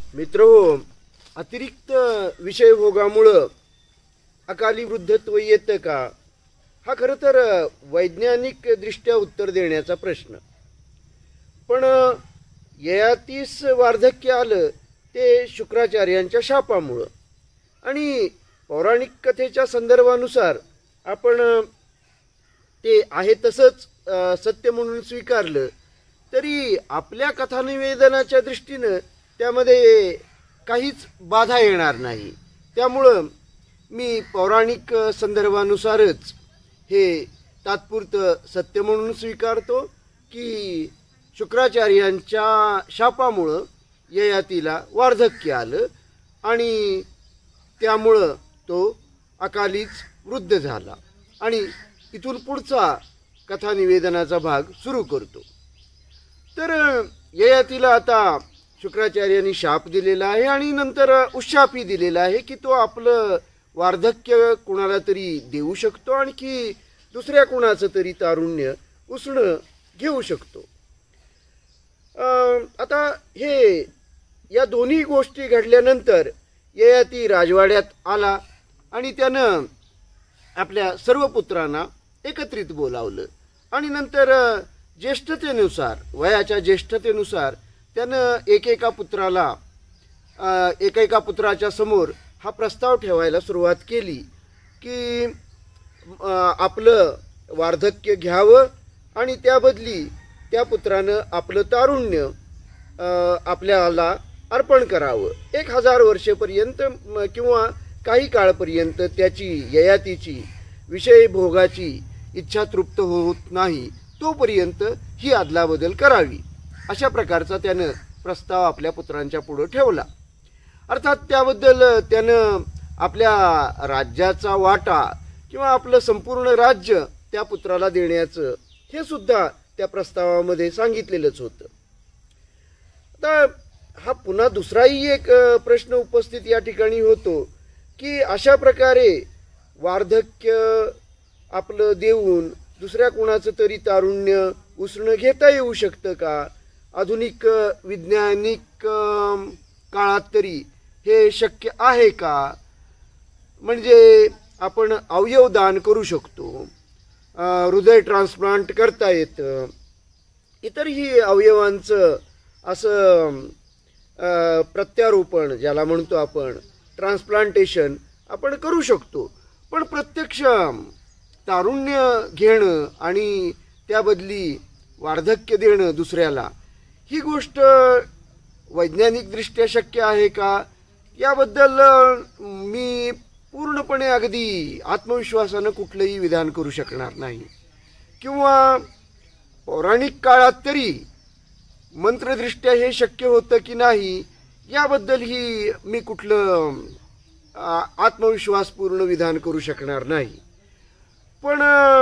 मित्रहो, अतिरिक्त विषयभोगामुळं अकाली वृद्धत्व येतं का? हा खरं तर वैज्ञानिक दृष्ट्या उत्तर देण्याचा प्रश्न. पण ययातीस वार्धक्य आलं ते शुक्राचार्यांच्या शापामुळं. आणि पौराणिक कथेच्या संदर्भानुसार आपण ते आहे तसंच सत्य म्हणून स्वीकारलं तरी आपल्या कथानिवेदनाच्या दृष्टीनं त्यामध्ये काहीच बाधा येणार नाही. त्यामुळं मी पौराणिक संदर्भानुसारच हे तात्पुरतं सत्य म्हणून स्वीकारतो की शुक्राचार्यांच्या शापामुळं ययातीला वार्धक्य आलं आणि त्यामुळं तो अकालीच वृद्ध झाला. आणि इथून पुढचा कथानिवेदनाचा भाग सुरू करतो. तर ययातीला आता शुक्राचार्यांनी शाप दिलेला आहे आणि नंतर उशापही दिलेला आहे की तो आपलं वार्धक्य कुणाला तरी देऊ शकतो, आणखी दुसऱ्या कुणाचं तरी तारुण्य उसणं घेऊ शकतो. आता हे या दोन्ही गोष्टी घडल्यानंतर ययाती राजवाड्यात आला आणि त्यानं आपल्या सर्व पुत्रांना एकत्रित बोलावलं आणि नंतर ज्येष्ठतेनुसार, वयाच्या ज्येष्ठतेनुसार त्यानं एकेका पुत्राच्या समोर हा प्रस्ताव ठेवायला सुरुवात केली की आपलं वार्धक्य घ्यावं आणि त्याबदली त्या पुत्रानं आपलं तारुण्य आपल्याला अर्पण करावं. 1000 वर्षेपर्यंत किंवा काही काळपर्यंत त्याची ययातीची विषयभोगाची इच्छा तृप्त होत नाही तोपर्यंत ही अदलाबदल करावी. अशा प्रकारचा त्यानं प्रस्ताव आपल्या पुत्रांच्या पुढं ठेवला. अर्थात त्याबद्दल त्यानं आपल्या राज्याचा वाटा किंवा आपलं संपूर्ण राज्य त्या पुत्राला देण्याचं हे सुद्धा त्या प्रस्तावामध्ये सांगितलेलंच होतं. आता हा पुन्हा दुसराही एक प्रश्न उपस्थित या ठिकाणी होतो की अशा प्रकारे वार्धक्य आपलं देऊन दुसऱ्या कोणाचं तरी तारुण्य उसणं घेता येऊ शकतं का? आधुनिक वैज्ञानिक काळात तरी हे शक्य आहे का? म्हणजे आपण अवयवदान करू शकतो, हृदय ट्रान्सप्लांट करता येतं, इतरही अवयवांचं असं प्रत्यारोपण ज्याला म्हणतो आपण ट्रान्सप्लांटेशन आपण करू शकतो. पण प्रत्यक्ष तारुण्य घेणं आणि त्याबदली वार्धक्य देणं दुसऱ्याला, ही गोष्ट वैज्ञानिकदृष्ट्या शक्य आहे का? याबद्दल मी पूर्णपणे अगदी आत्मविश्वासानं कुठलंही विधान करू शकणार नाही. किंवा पौराणिक काळात तरी मंत्रदृष्ट्या हे शक्य होतं की नाही याबद्दलही मी कुठलं आत्मविश्वासपूर्ण विधान करू शकणार नाही. पण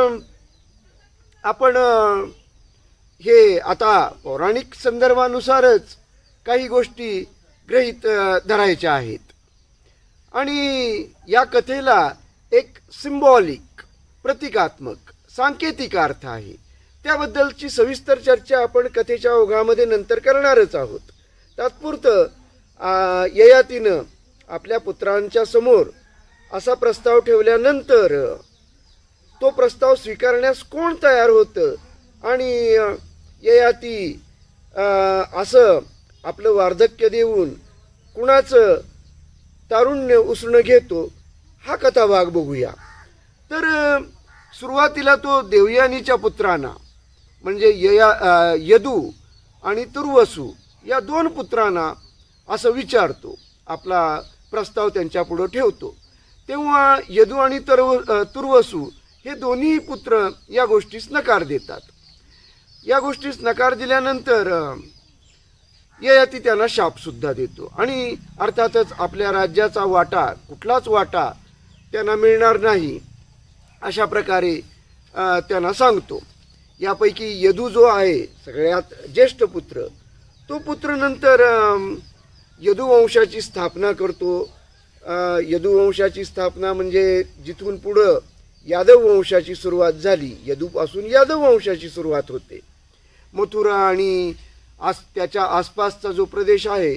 आपण हे आता पौराणिक संदर्भानुसारच काही गोष्टी गृहीत धरायच्या आहेत. आणि या कथेला एक सिम्बॉलिक, प्रतिकात्मक, सांकेतिक अर्थ आहे. त्याबद्दलची सविस्तर चर्चा आपण कथेच्या ओघामध्ये नंतर करणारच आहोत. तात्पुरतं ययातीनं आपल्या पुत्रांच्या समोर असा प्रस्ताव ठेवल्यानंतर तो प्रस्ताव स्वीकारण्यास कोण तयार होतं आणि ययाती असं आपलं वार्धक्य देऊन कुणाचं तारुण्य उसणं घेतो, हा कथाभाग बघूया. तर सुरुवातीला तो देवयानीच्या पुत्रांना म्हणजे यदू आणि तुर्वसू या 2 पुत्रांना असं विचारतो, आपला प्रस्ताव त्यांच्या पुढं ठेवतो. तेव्हा यदू आणि तुर्वसू हे दोन्ही पुत्र या गोष्टीस नकार देतात. या गोष्टीस नकार दिल्यानंतर ययाती त्यांना शापसुद्धा देतो आणि अर्थातच आपल्या राज्याचा वाटा, कुठलाच वाटा त्यांना मिळणार नाही अशा प्रकारे त्यांना सांगतो. यापैकी यदू जो आहे सगळ्यात ज्येष्ठ पुत्र, तो पुत्र नंतर यदुवंशाची स्थापना करतो. यदुवंशाची स्थापना म्हणजे जिथून पुढं यादव वंशाची सुरुवात झाली, यदूपासून यादव वंशाची सुरुवात होते. मथुरा आणि त्याच्या आसपासचा जो प्रदेश आहे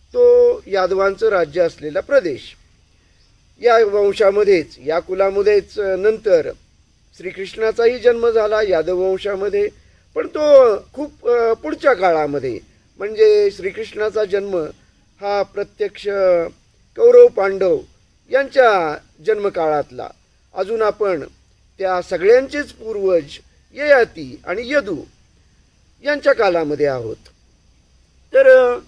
तो यादवांचं राज्य असलेला प्रदेश. या वंशामध्येच, या कुलामध्येच नंतर श्रीकृष्णाचाही जन्म झाला यादव वंशामध्ये. पण तो खूप पुढच्या काळामध्ये, म्हणजे श्रीकृष्णाचा जन्म हा प्रत्यक्ष कौरव पांडव यांच्या जन्मकाळातला. अजून आपण त्या सगळ्यांचेच पूर्वज ययाती आणि यदू यांच्या कालामध्ये आहोत. तर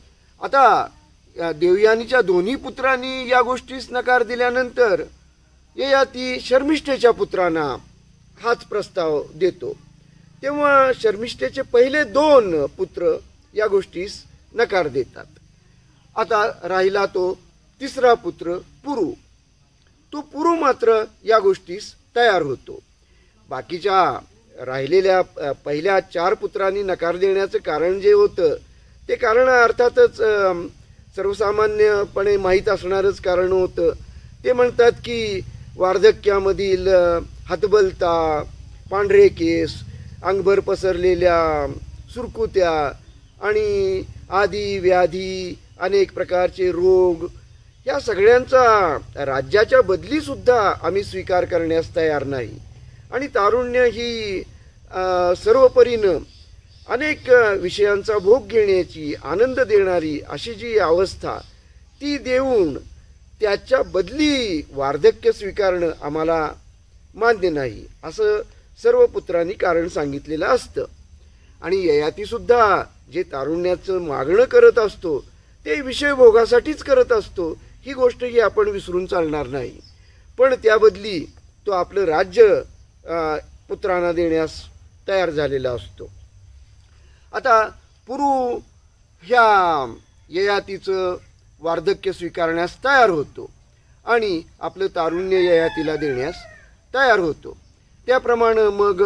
आता देवयानीच्या दोन्ही पुत्रांनी या गोष्टीस नकार दिल्यानंतर ययाती शर्मिष्ठेच्या पुत्रांना हाच प्रस्ताव देतो. तेव्हा शर्मिष्ठेचे पहिले 2 पुत्र या गोष्टीस नकार देतात. आता राहिला तो तिसरा पुत्र पुरू. तो पुरू मात्र या गोष्टीस तयार होतो. बाकीच्या राहिलेल्या पहिल्या 4 पुत्रांनी नकार देण्याचं कारण जे होतं ते कारण अर्थातच सर्वसामान्यपणे माहीत असणारच कारण होतं. ते म्हणतात की वार्धक्यामधील हतबलता, पांढरे केस, अंगभर पसरलेल्या सुरकुत्या आणि आदी व्याधी, अनेक प्रकारचे रोग, या सगळ्यांचा राज्याच्या बदलीसुद्धा आम्ही स्वीकार करण्यास तयार नाही. आणि तारुण्य ही सर्वपरीनं अनेक विषयांचा भोग घेण्याची, आनंद देणारी अशी जी अवस्था ती देऊन त्याच्या बदली वार्धक्य स्वीकारणं आम्हाला मान्य नाही, असं सर्व पुत्रांनी कारण सांगितलेलं असतं. आणि ययातीसुद्धा जे तारुण्याचं मागणं करत असतो ते विषयभोगासाठीच करत असतो, ही गोष्टही आपण विसरून चालणार नाही. पण त्याबदली तो आपलं राज्य पुत्रांना देण्यास तयार झालेला असतो. आता पुरू ह्या ययातीचं वार्धक्य स्वीकारण्यास तयार होतो आणि आपलं तारुण्य ययातीला देण्यास तयार होतो. त्याप्रमाणे मग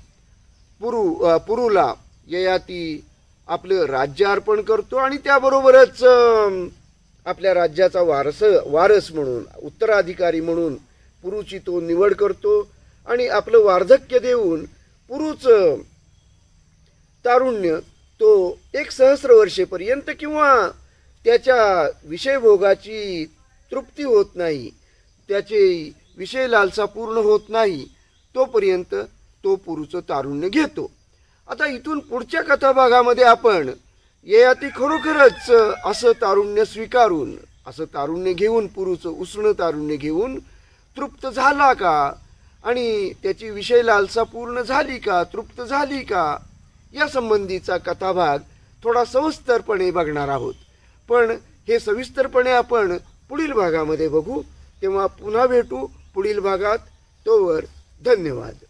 पुरूला ययाती आपलं राज्य अर्पण करतो आणि त्याबरोबरच आपल्या राज्याचा वारस म्हणून, उत्तराधिकारी म्हणून पुरूची तो निवड करतो आणि आपलं वार्धक्य देऊन पुरूचं तारुण्य तो 1,000 वर्षेपर्यंत किंवा त्याच्या विषयभोगाची तृप्ती होत नाही, त्याचे विषय लालसा पूर्ण होत नाही, तोपर्यंत तो पुरूचं तारुण्य घेतो. आता इथून पुढच्या कथाभागामध्ये आपण ययाती खरोखरच असं तारुण्य स्वीकारून, असं तारुण्य घेऊन, पुरूचं उसणं तारुण्य घेऊन तृप्त झाला का आणि त्याची विषय लालसा पूर्ण झाली का, तृप्त झाली का, या संबंधीचा कथाभाग थोडा सविस्तरपणे बघणार आहोत. पण हे सविस्तरपणे आपण पुढील भागामध्ये बघू. तेव्हा पुन्हा भेटू पुढील भागात. तोवर धन्यवाद.